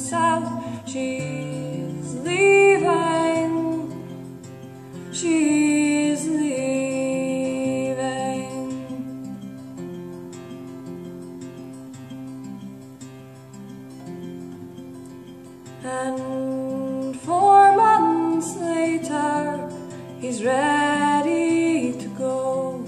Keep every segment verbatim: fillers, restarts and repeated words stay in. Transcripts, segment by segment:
south. She's leaving, she's leaving. And four months later, he's ready to go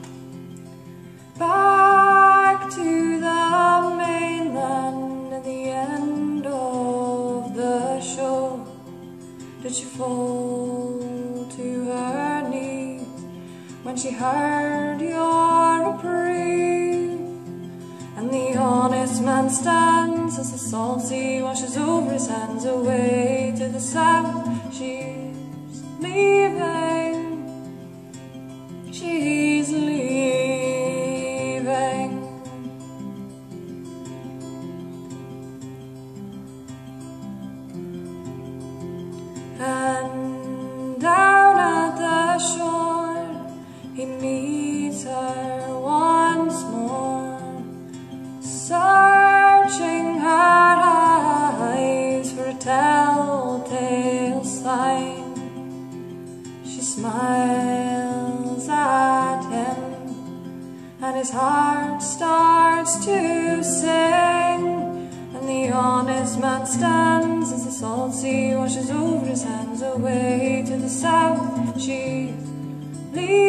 back to the mainland at the end of the show. Did she fall to her knees when she heard your reprieve? And the honest man stands as the salt sea washes over his hands away to the south. She's leaving, she's leaving. And down at the shore he meets her once more, searching her eyes for a telltale sign. She smiles at him and his heart starts to sing. And the honest man stands as the salt sea washes over his hands away to the south. She's leaving.